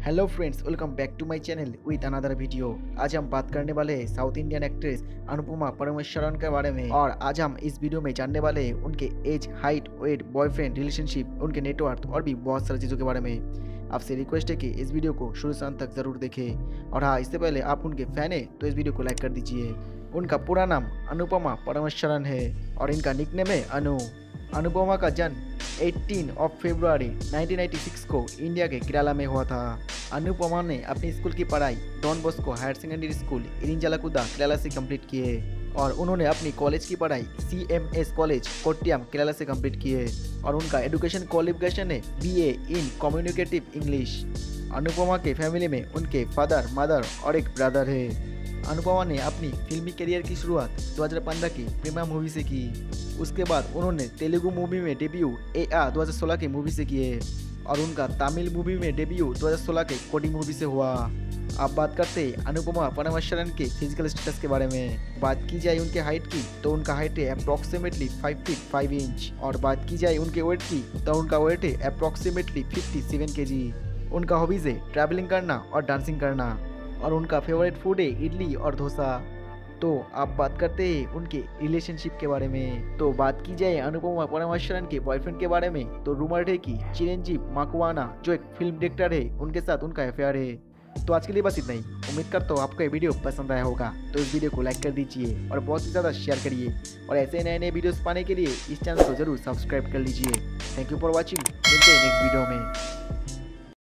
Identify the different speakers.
Speaker 1: Hello friends, welcome back to my channel with another video. आज हम बात करने वाले हैं south Indian actress Anupama Parameswaran के बारे में। और आज हम इस वीडियो में जानने वाले हैं उनके age, height, weight, boyfriend, relationship, उनके नेटवर्क और भी बहुत सारी चीज़ों के बारे में। आपसे रिक्वेस्ट है कि इस वीडियो को शुरू से अंत तक जरूर देखें। और हाँ, इससे पहले आप उनके फैन हैं तो इस वीडियो को लाइक कर दीजिए। उनका पूरा नाम अनुपमा परमेश्वरन है और इनका निकनेम है अनु। अनुपमा का जन्म 18 फरवरी 1996 को इंडिया के केरला में हुआ था। अनुपमा ने अपनी स्कूल की पढ़ाई Don Bosco higher secondary school Irinjalakuda Kerala से कंप्लीट की है और उन्होंने अपनी कॉलेज की पढ़ाई CMS कॉलेज कोट्टियम केरला से कंप्लीट की है और उनका एजुकेशन क्वालिफिकेशन है BA इन कम्युनिकेटिव इंग्लिश। अनुपमा के फैमिली में उनके फादर, मदर और एक ब्रदर है। अनुपमा ने अपनी फिल्मी करियर की शुरुआत 2015 की प्रेमा मूवी से की। उसके बाद उन्होंने तेलुगु मूवी में डेब्यू AR 2016 की मूवी से किए और उनका तमिल मूवी में डेब्यू 2016 के कोडी मूवी से हुआ। अब बात करते हैं अनुपमा परमेश्वरन के फिजिकल स्टेटस के बारे में। बात की जाए उनके हाइट की तो उनका हाइट है अप्रॉक्सीमेटली 5 फीट 5 इंच और बात की जाए उनके वेट की तो उनका वेट है अप्रॉक्सीमेटली 57 kg। उनका हॉबीज है ट्रैवलिंग करना और डांसिंग करना और उनका फेवरेट फूड है इडली और डोसा। तो आप बात करते हैं उनके रिलेशनशिप के बारे में। तो बात की जाए अनुपमा परमेश्वरन के बॉयफ्रेंड के बारे में तो रूमर है कि चिरंजीव माकवाना जो एक फिल्म डायरेक्टर है उनके साथ उनका अफेयर है। तो आज के लिए बस इतना ही। उम्मीद करता हूँ आपको ये वीडियो पसंद आया होगा, तो इस वीडियो को लाइक कर दीजिए और बहुत ही ज़्यादा शेयर करिए और ऐसे नए नए वीडियोस पाने के लिए इस चैनल को जरूर सब्सक्राइब कर लीजिए। Thank you for watching. मिलते हैं नेक्स्ट वीडियो में।